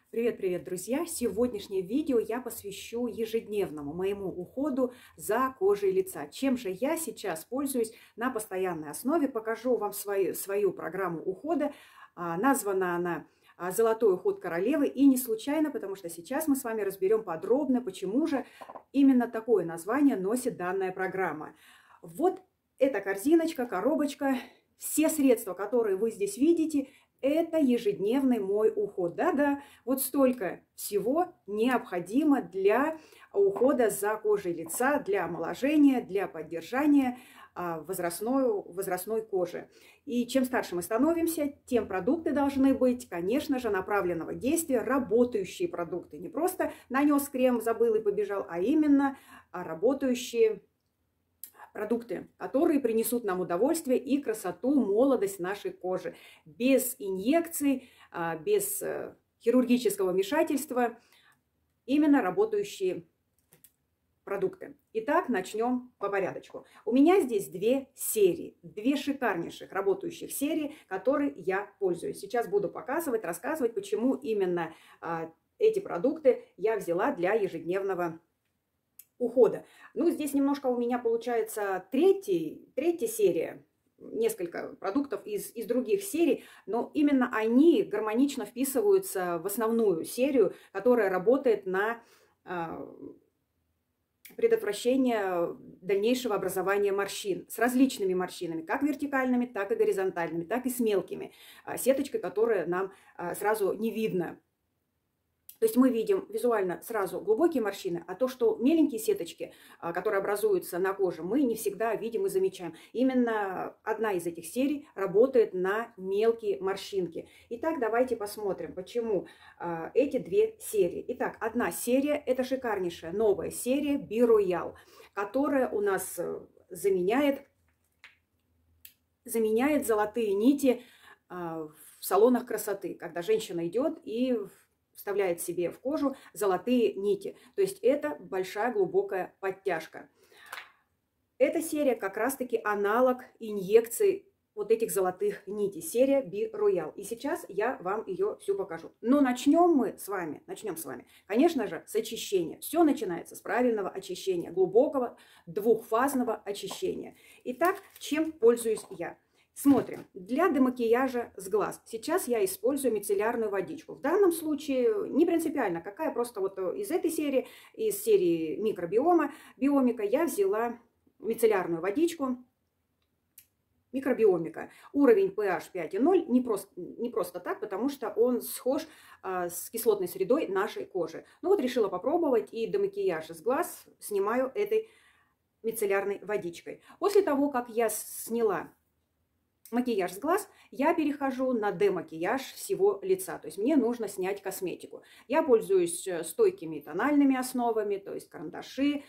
Привет-привет, друзья! Сегодняшнее видео я посвящу ежедневному моему уходу за кожей лица. Чем же я сейчас пользуюсь на постоянной основе. Покажу вам свою программу ухода. Названа она «Золотой уход королевы». И не случайно, потому что сейчас мы с вами разберем подробно, почему же именно такое название носит данная программа. Вот эта корзиночка, коробочка. Все средства, которые вы здесь видите, это ежедневный мой уход. Да-да, вот столько всего необходимо для ухода за кожей лица, для омоложения, для поддержания возрастной кожи. И чем старше мы становимся, тем продукты должны быть, конечно же, направленного действия, работающие продукты. Не просто нанес крем, забыл и побежал, а именно работающие продукты, которые принесут нам удовольствие и красоту, молодость нашей кожи. Без инъекций, без хирургического вмешательства, именно работающие продукты. Итак, начнем по порядочку. У меня здесь две серии, две шикарнейших работающих серии, которые я пользуюсь. Сейчас буду показывать, рассказывать, почему именно эти продукты я взяла для ежедневного ухода. Ну, здесь немножко у меня получается третья серия, несколько продуктов из других серий, но именно они гармонично вписываются в основную серию, которая работает на предотвращение дальнейшего образования морщин с различными морщинами, как вертикальными, так и горизонтальными, так и с мелкими, сеточкой, которая нам сразу не видно. То есть мы видим визуально сразу глубокие морщины, а то, что меленькие сеточки, которые образуются на коже, мы не всегда видим и замечаем. Именно одна из этих серий работает на мелкие морщинки. Итак, давайте посмотрим, почему эти две серии. Итак, одна серия – это шикарнейшая новая серия Bi-Royal, которая у нас заменяет золотые нити в салонах красоты, когда женщина идет и вставляет себе в кожу золотые нити. То есть это большая глубокая подтяжка. Эта серия как раз-таки аналог инъекции вот этих золотых нитей. Серия Bi-Royal. И сейчас я вам ее всю покажу. Но начнем с вами, конечно же, с очищения. Все начинается с правильного очищения, глубокого двухфазного очищения. Итак, чем пользуюсь я? Смотрим. Для демакияжа с глаз. Сейчас я использую мицеллярную водичку. В данном случае не принципиально какая, просто вот из этой серии, из серии биомика, я взяла мицеллярную водичку микробиомика. Уровень pH 5,0 не просто так, потому что он схож с кислотной средой нашей кожи. Ну вот решила попробовать и демакияж с глаз снимаю этой мицеллярной водичкой. После того, как я сняла макияж с глаз, я перехожу на демакияж всего лица. То есть мне нужно снять косметику. Я пользуюсь стойкими тональными основами, то есть карандаши,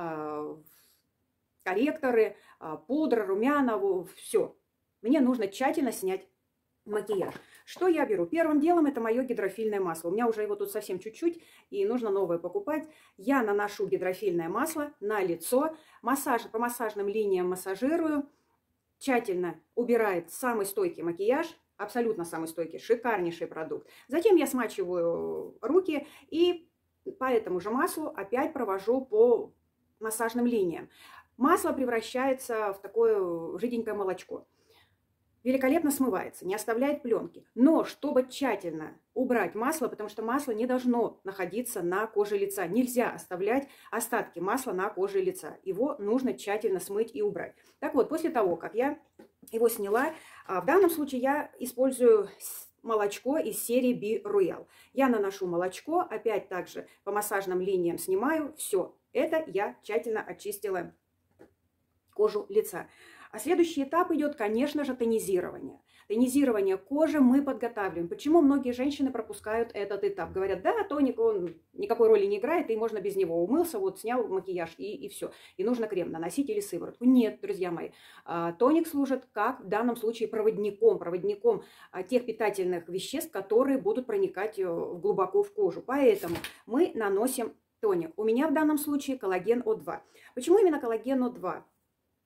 корректоры, пудра, румяна, все. Мне нужно тщательно снять макияж. Что я беру? Первым делом это мое гидрофильное масло. У меня уже его тут совсем чуть-чуть, и нужно новое покупать. Я наношу гидрофильное масло на лицо, по массажным линиям массажирую. Тщательно убирает самый стойкий макияж, абсолютно самый стойкий, шикарнейший продукт. Затем я смачиваю руки и по этому же маслу опять провожу по массажным линиям. Масло превращается в такое жиденькое молочко. Великолепно смывается, не оставляет пленки. Но чтобы тщательно убрать масло, потому что масло не должно находиться на коже лица. Нельзя оставлять остатки масла на коже лица. Его нужно тщательно смыть и убрать. Так вот, после того, как я его сняла, в данном случае я использую молочко из серии Bi-Royal. Я наношу молочко, опять также по массажным линиям снимаю. Все, это я тщательно очистила кожу лица. А следующий этап идет, конечно же, тонизирование. Тонизирование кожи мы подготавливаем. Почему многие женщины пропускают этот этап? Говорят, да, тоник, он никакой роли не играет, и можно без него. Умылся, вот снял макияж, и все. И нужно крем наносить или сыворотку. Нет, друзья мои. Тоник служит, как в данном случае, проводником тех питательных веществ, которые будут проникать глубоко в кожу. Поэтому мы наносим тоник. У меня в данном случае коллаген О2. Почему именно коллаген О2?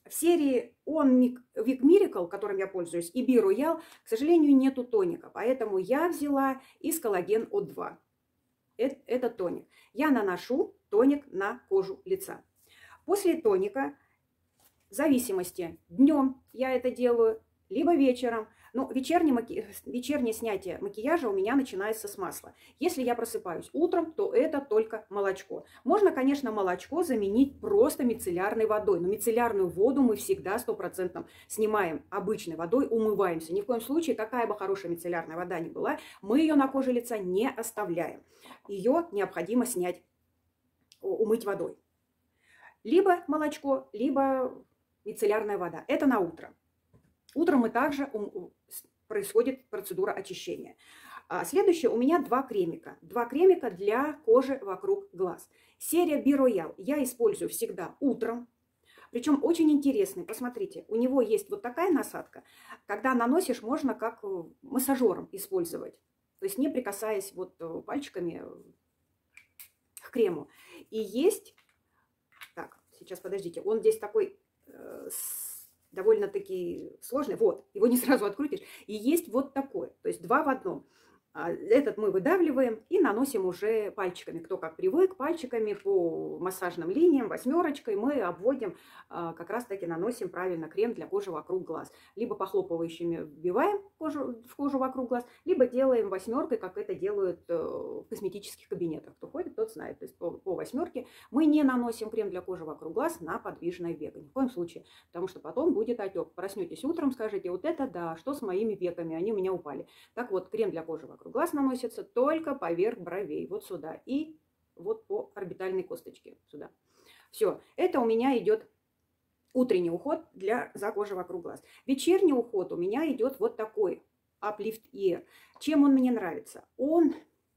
В серии One Week Miracle, которым я пользуюсь, и Be Royal, к сожалению, нету тоника. Поэтому я взяла из коллаген О2. Это тоник. Я наношу тоник на кожу лица. После тоника, в зависимости, днем я это делаю, либо вечером. Но вечернее снятие макияжа у меня начинается с масла. Если я просыпаюсь утром, то это только молочко. Можно, конечно, молочко заменить просто мицеллярной водой. Но мицеллярную воду мы всегда 100% снимаем обычной водой, умываемся. Ни в коем случае, какая бы хорошая мицеллярная вода ни была, мы ее на коже лица не оставляем. Ее необходимо снять, умыть водой. Либо молочко, либо мицеллярная вода. Это на утро. Утром и также происходит процедура очищения. Следующее, у меня два кремика. Два кремика для кожи вокруг глаз. Серия Be Royal я использую всегда утром. Причем очень интересный. Посмотрите, у него есть вот такая насадка. Когда наносишь, можно как массажером использовать. То есть не прикасаясь вот пальчиками к крему. И есть... Так, сейчас подождите. Он здесь такой... довольно-таки сложный. Вот, его не сразу открутишь. И есть вот такой, то есть два в одном. Этот мы выдавливаем и наносим уже пальчиками. Кто как привык, пальчиками по массажным линиям, восьмерочкой мы обводим, как раз-таки наносим правильно крем для кожи вокруг глаз. Либо похлопывающими вбиваем в кожу вокруг глаз, либо делаем восьмеркой, как это делают в косметических кабинетах. Кто ходит, тот знает. То есть по восьмерке мы не наносим крем для кожи вокруг глаз на подвижное веко. Ни в коем случае. Потому что потом будет отек. Проснетесь утром, скажете, вот это да, что с моими веками, они у меня упали. Так вот, крем для кожи вокруг глаз наносится только поверх бровей, вот сюда, и вот по орбитальной косточке сюда. Все, это у меня идет утренний уход за кожей вокруг глаз. Вечерний уход у меня идет вот такой, Uplift Air. Чем он мне нравится? Он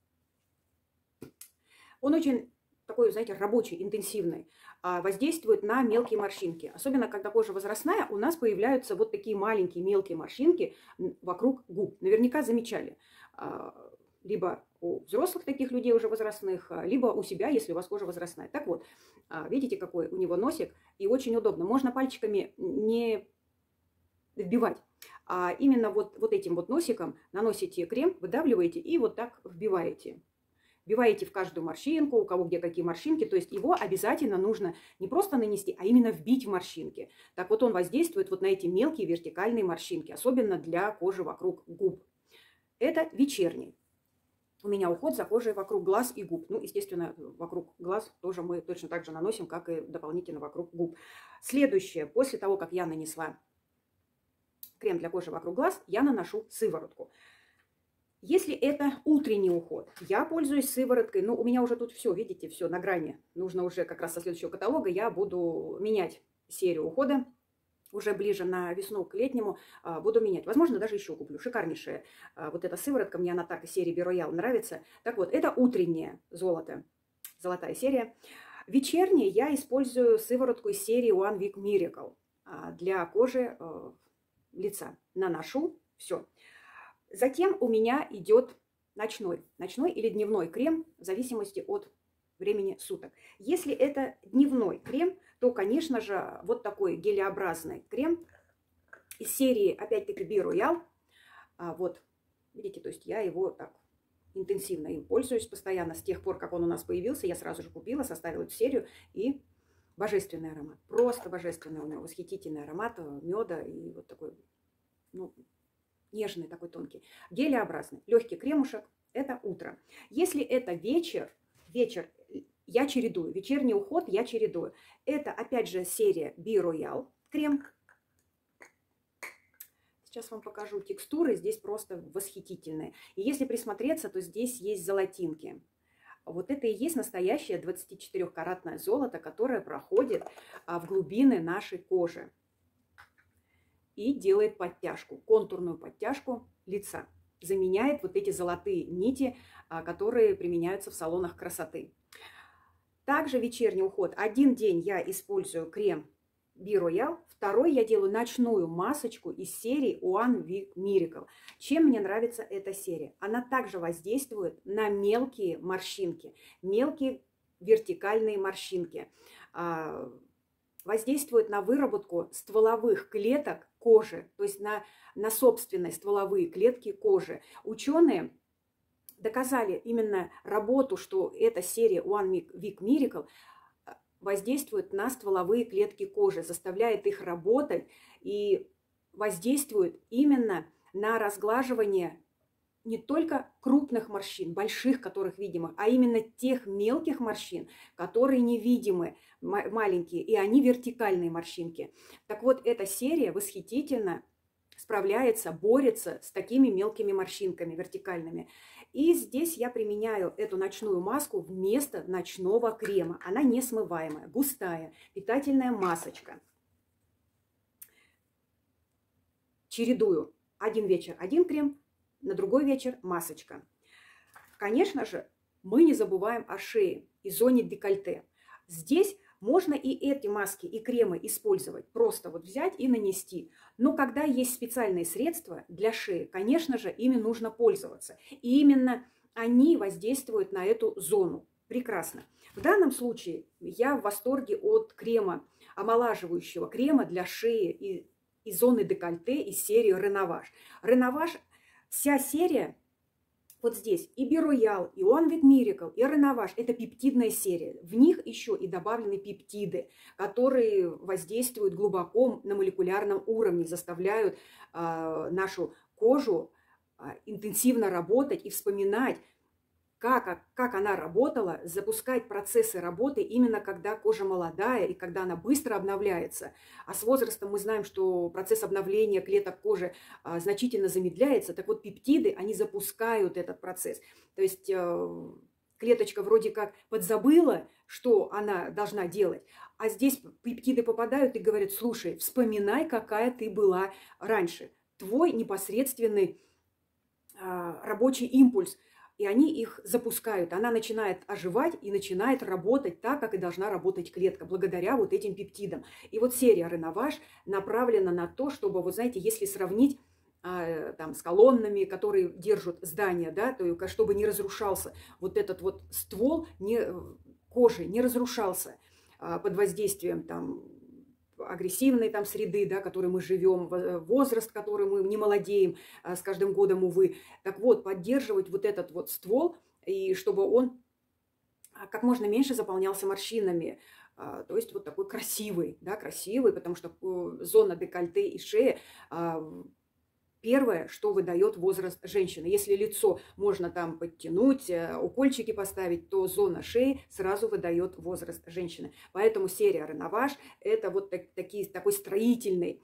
очень такой, знаете, рабочий, интенсивный, воздействует на мелкие морщинки. Особенно, когда кожа возрастная, у нас появляются вот такие маленькие мелкие морщинки вокруг губ. Наверняка замечали. Либо у взрослых таких людей уже возрастных, либо у себя, если у вас кожа возрастная. Так вот, видите, какой у него носик, и очень удобно. Можно пальчиками не вбивать, а именно вот этим вот носиком наносите крем, выдавливаете и вот так вбиваете. Вбиваете в каждую морщинку, у кого где какие морщинки. То есть его обязательно нужно не просто нанести, а именно вбить в морщинки. Так вот он воздействует вот на эти мелкие вертикальные морщинки, особенно для кожи вокруг губ. Это вечерний. У меня уход за кожей вокруг глаз и губ. Ну, естественно, вокруг глаз тоже мы точно так же наносим, как и дополнительно вокруг губ. Следующее. После того, как я нанесла крем для кожи вокруг глаз, я наношу сыворотку. Если это утренний уход, я пользуюсь сывороткой. Ну, у меня уже тут все, видите, все на грани. Нужно уже как раз со следующего каталога я буду менять серию ухода. Уже ближе на весну к летнему буду менять. Возможно, даже еще куплю. Шикарнейшая вот эта сыворотка. Мне она так из серии Be Royal нравится. Так вот, это утреннее золото. Золотая серия. Вечернее я использую сыворотку из серии One Week Miracle для кожи лица. Наношу. Все. Затем у меня идет ночной или дневной крем, в зависимости от времени суток. Если это дневной крем, то, конечно же, вот такой гелеобразный крем из серии, опять-таки, Be Royal. Вот, видите, то есть я его так интенсивно им пользуюсь постоянно. С тех пор, как он у нас появился, я сразу же купила, составила эту серию. И божественный аромат. Просто божественный у него, восхитительный аромат меда и вот такой, ну, нежный, такой тонкий. Гелеобразный, легкий кремушек. Это утро. Если это вечер я чередую. Вечерний уход я чередую. Это, опять же, серия Be Royal крем. Сейчас вам покажу текстуры. Здесь просто восхитительные. И если присмотреться, то здесь есть золотинки. Вот это и есть настоящее 24-каратное золото, которое проходит в глубины нашей кожи. И делает подтяжку, контурную подтяжку лица. Заменяет вот эти золотые нити, которые применяются в салонах красоты. Также вечерний уход. Один день я использую крем Be Royal, второй я делаю ночную масочку из серии One Week Miracle. Чем мне нравится эта серия? Она также воздействует на мелкие морщинки, мелкие вертикальные морщинки. воздействует на выработку стволовых клеток кожи, то есть на собственные стволовые клетки кожи. Ученые доказали именно работу, что эта серия One Week Miracle воздействует на стволовые клетки кожи, заставляет их работать и воздействует именно на разглаживание не только крупных морщин, больших, которых видимых, а именно тех мелких морщин, которые невидимы, маленькие, и они вертикальные морщинки. Так вот, эта серия восхитительно справляется, борется с такими мелкими морщинками вертикальными. И здесь я применяю эту ночную маску вместо ночного крема. Она несмываемая, густая, питательная масочка. Чередую. Один вечер один крем, на другой вечер масочка. Конечно же, мы не забываем о шее и зоне декольте. Здесь можно и эти маски, и кремы использовать, просто вот взять и нанести. Но когда есть специальные средства для шеи, конечно же, ими нужно пользоваться. И именно они воздействуют на эту зону. Прекрасно. В данном случае я в восторге от крема, омолаживающего крема для шеи и зоны декольте из серии Renovage. Renovage, вся серия, вот здесь и Бироял, и One Week Miracle, и Renovage – это пептидная серия. В них еще и добавлены пептиды, которые воздействуют глубоко на молекулярном уровне, заставляют нашу кожу интенсивно работать и вспоминать, как она работала, запускать процессы работы именно когда кожа молодая и когда она быстро обновляется. А с возрастом мы знаем, что процесс обновления клеток кожи значительно замедляется. Так вот, пептиды, они запускают этот процесс. То есть клеточка вроде как подзабыла, что она должна делать, а здесь пептиды попадают и говорят: слушай, вспоминай, какая ты была раньше. Твой непосредственный рабочий импульс. И они их запускают. Она начинает оживать и начинает работать так, как и должна работать клетка, благодаря вот этим пептидам. И вот серия Renovage направлена на то, чтобы, вы знаете, если сравнить там, с колоннами, которые держат здание, да, то чтобы не разрушался вот этот вот ствол кожи, не разрушался под воздействием там агрессивной там среды, да, в которой мы живем, возраст, который мы не молодеем с каждым годом, увы. Так вот, поддерживать вот этот вот ствол, и чтобы он как можно меньше заполнялся морщинами. То есть вот такой красивый, да, красивый, потому что зона декольте и шея первое, что выдает возраст женщины. Если лицо можно там подтянуть, укольчики поставить, то зона шеи сразу выдает возраст женщины. Поэтому серия Renovage – это вот такой строительная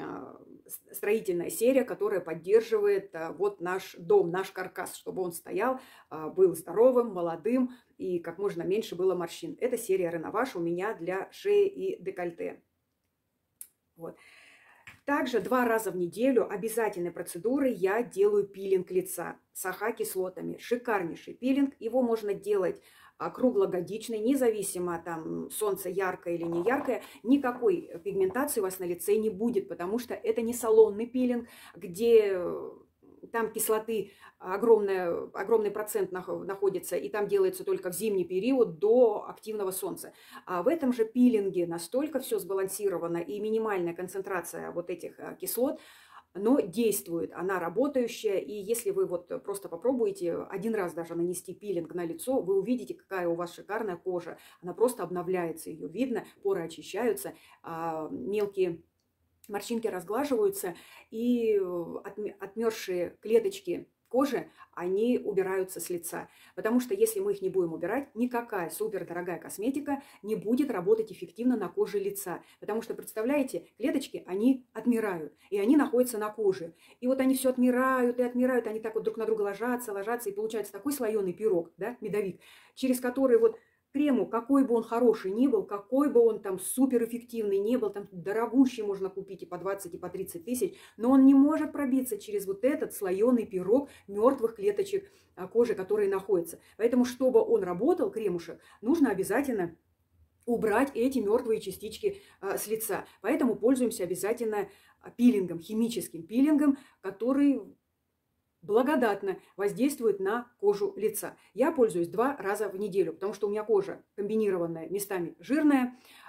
серия, которая поддерживает вот наш дом, наш каркас, чтобы он стоял, был здоровым, молодым и как можно меньше было морщин. Это серия Renovage у меня для шеи и декольте. Вот. Также 2 раза в неделю обязательной процедурой я делаю пилинг лица с АХ-кислотами. Шикарнейший пилинг. Его можно делать круглогодичный, независимо там солнце яркое или не яркое. Никакой пигментации у вас на лице не будет, потому что это не салонный пилинг, где там кислоты огромный процент находится, и там делается только в зимний период до активного солнца. А в этом же пилинге настолько все сбалансировано и минимальная концентрация вот этих кислот, но действует, она работающая. И если вы вот просто попробуете один раз даже нанести пилинг на лицо, вы увидите, какая у вас шикарная кожа. Она просто обновляется, ее видно, поры очищаются, мелкие морщинки разглаживаются, и отмерзшие клеточки кожи, они убираются с лица. Потому что если мы их не будем убирать, никакая супердорогая косметика не будет работать эффективно на коже лица. Потому что, представляете, клеточки, они отмирают, и они находятся на коже. И вот они все отмирают и отмирают, они так вот друг на друга ложатся, и получается такой слоеный пирог, да, медовик, через который вот крему, какой бы он хороший ни был, какой бы он там суперэффективный ни был, там дорогущий можно купить и по 20, и по 30 тысяч, но он не может пробиться через вот этот слоеный пирог мертвых клеточек кожи, которые находятся. Поэтому, чтобы он работал, кремушек, нужно обязательно убрать эти мертвые частички с лица. Поэтому пользуемся обязательно пилингом, химическим пилингом, который благодатно воздействует на кожу лица. Я пользуюсь 2 раза в неделю, потому что у меня кожа комбинированная, местами жирная,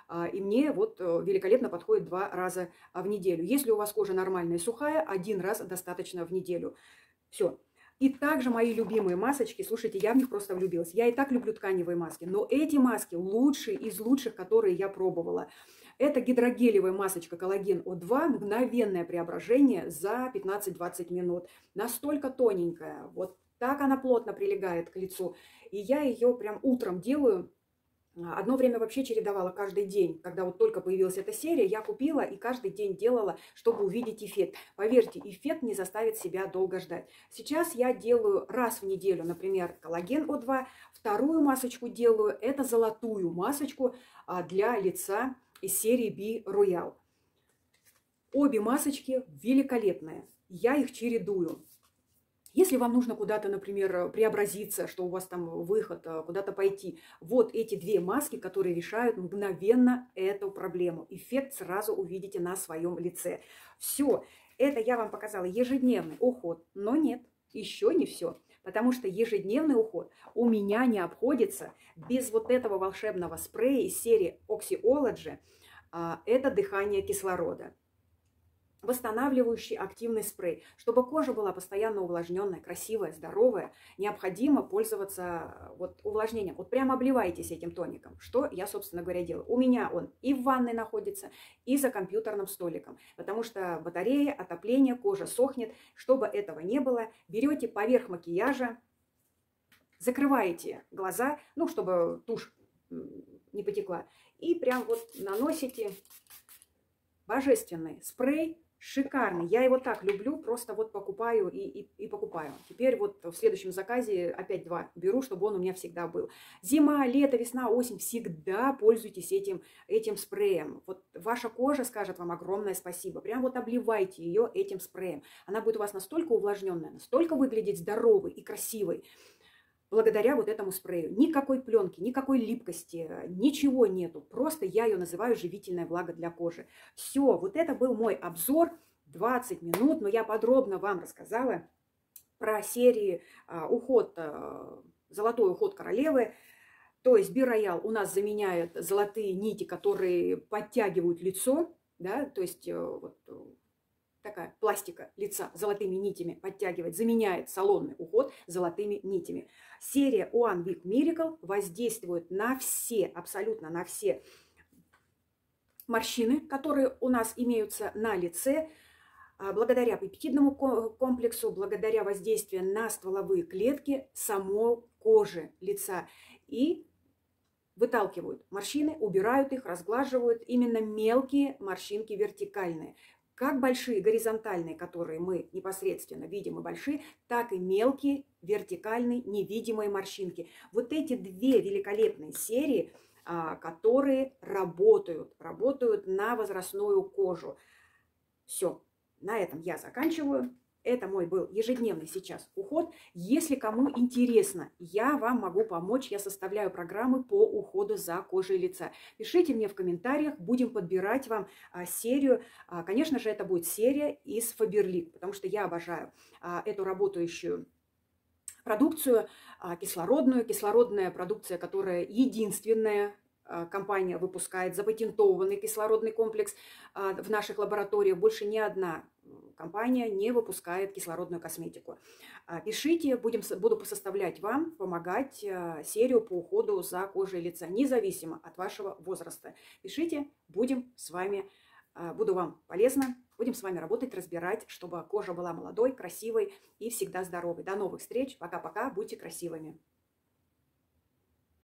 И мне вот великолепно подходит 2 раза в неделю. Если у вас кожа нормальная и сухая, 1 раз достаточно в неделю. Все. И также мои любимые масочки, слушайте, я в них просто влюбилась. Я и так люблю тканевые маски, но эти маски лучшие из лучших, которые я пробовала. Это гидрогелевая масочка коллаген О2, мгновенное преображение за 15-20 минут. Настолько тоненькая, вот так она плотно прилегает к лицу. И я ее прям утром делаю. Одно время вообще чередовала каждый день. Когда вот только появилась эта серия, я купила и каждый день делала, чтобы увидеть эффект. Поверьте, эффект не заставит себя долго ждать. Сейчас я делаю раз в неделю, например, коллаген О2. Вторую масочку делаю, это золотую масочку для лица из серии B Royal. Обе масочки великолепные. Я их чередую. Если вам нужно куда-то, например, преобразиться, что у вас там выход, куда-то пойти, вот эти 2 маски, которые решают мгновенно эту проблему. Эффект сразу увидите на своем лице. Все, это я вам показала ежедневный уход, но нет, еще не все. Потому что ежедневный уход у меня не обходится без вот этого волшебного спрея из серии Oxyology. Это дыхание кислорода. Восстанавливающий активный спрей. Чтобы кожа была постоянно увлажненная, красивая, здоровая, необходимо пользоваться вот увлажнением. Вот прямо обливайтесь этим тоником. Что я, собственно говоря, делаю. У меня он и в ванной находится, и за компьютерным столиком. Потому что батарея, отопление, кожа сохнет. Чтобы этого не было, берете поверх макияжа, закрываете глаза, ну, чтобы тушь не потекла. И прям вот наносите божественный спрей. Шикарный. Я его так люблю, просто вот покупаю и покупаю. Теперь вот в следующем заказе опять 2 беру, чтобы он у меня всегда был. Зима, лето, весна, осень. Всегда пользуйтесь этим спреем. Вот ваша кожа скажет вам огромное спасибо. Прям вот обливайте ее этим спреем. Она будет у вас настолько увлажненная, настолько выглядеть здоровой и красивой. Благодаря вот этому спрею. Никакой пленки, никакой липкости, ничего нету. Просто я ее называю живительное благо для кожи. Все, вот это был мой обзор. 20 минут, но я подробно вам рассказала про серии уход, золотой уход королевы. То есть B Royal у нас заменяет золотые нити, которые подтягивают лицо. Да, то есть вот такая пластика лица золотыми нитями подтягивает, заменяет салонный уход золотыми нитями. Серия One Week Miracle воздействует на все, абсолютно на все морщины, которые у нас имеются на лице, благодаря пептидному комплексу, благодаря воздействию на стволовые клетки самой кожи лица. И выталкивают морщины, убирают их, разглаживают именно мелкие морщинки вертикальные. Как большие горизонтальные, которые мы непосредственно видим и большие, так и мелкие вертикальные невидимые морщинки. Вот эти 2 великолепные серии, которые работают на возрастную кожу. Все, на этом я заканчиваю. Это мой был ежедневный сейчас уход. Если кому интересно, я вам могу помочь. Я составляю программы по уходу за кожей лица. Пишите мне в комментариях, будем подбирать вам серию. Конечно же, это будет серия из Faberlic, потому что я обожаю эту работающую продукцию, кислородную. Кислородная продукция, которая единственная компания выпускает запатентованный кислородный комплекс в наших лабораториях. Больше ни одна компания не выпускает кислородную косметику. Пишите, буду составлять вам, помогать серию по уходу за кожей лица, независимо от вашего возраста. Пишите, буду вам полезна, будем с вами работать, разбирать, чтобы кожа была молодой, красивой и всегда здоровой. До новых встреч, пока-пока, будьте красивыми.